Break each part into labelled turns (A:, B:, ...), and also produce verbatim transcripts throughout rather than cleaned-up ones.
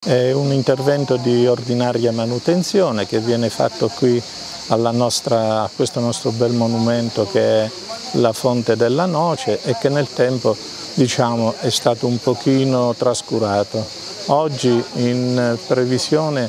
A: È un intervento di ordinaria manutenzione che viene fatto qui alla nostra, a questo nostro bel monumento che è la Fonte della Noce e che nel tempo, diciamo, è stato un pochino trascurato. Oggi, in previsione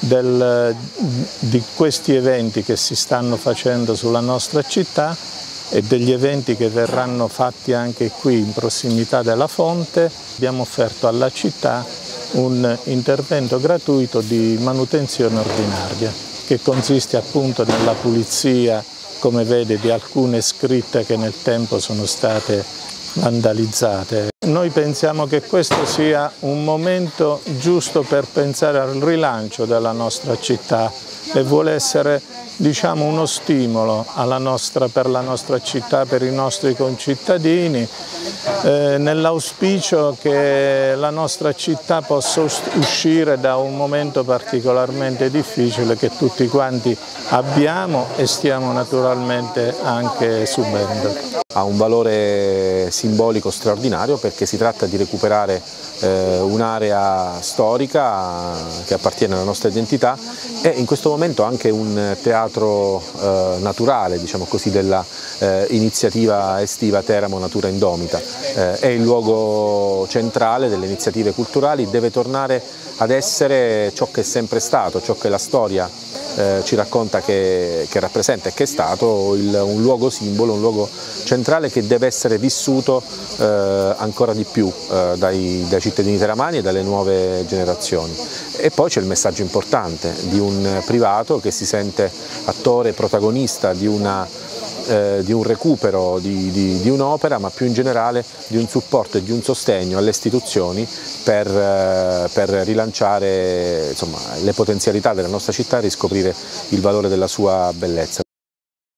A: del, di questi eventi che si stanno facendo sulla nostra città e degli eventi che verranno fatti anche qui in prossimità della fonte, abbiamo offerto alla città un intervento gratuito di manutenzione ordinaria, che consiste appunto nella pulizia, come vede, di alcune scritte che nel tempo sono state vandalizzate. Noi pensiamo che questo sia un momento giusto per pensare al rilancio della nostra città e vuole essere, diciamo, uno stimolo alla nostra, per la nostra città, per i nostri concittadini, eh, nell'auspicio che la nostra città possa uscire da un momento particolarmente difficile che tutti quanti abbiamo e stiamo naturalmente anche subendo.
B: Ha un valore simbolico straordinario perché si tratta di recuperare eh, un'area storica che appartiene alla nostra identità e in questo momento anche un teatro eh, naturale, diciamo così, della eh, iniziativa estiva Teramo Natura Indomita. Eh, è il luogo centrale delle iniziative culturali, deve tornare ad essere ciò che è sempre stato, ciò che la storia Eh, ci racconta che, che rappresenta e che è stato il, un luogo simbolo, un luogo centrale che deve essere vissuto eh, ancora di più eh, dai, dai cittadini teramani e dalle nuove generazioni. E poi c'è il messaggio importante di un privato che si sente attore, protagonista di una Eh, di un recupero di, di, di un'opera, ma più in generale di un supporto e di un sostegno alle istituzioni per, eh, per rilanciare, insomma, le potenzialità della nostra città e riscoprire il valore della sua bellezza.